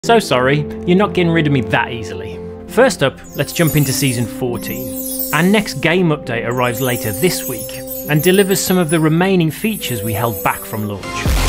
So sorry, you're not getting rid of me that easily. First up, let's jump into Season 14. Our next game update arrives later this week, and delivers some of the remaining features we held back from launch.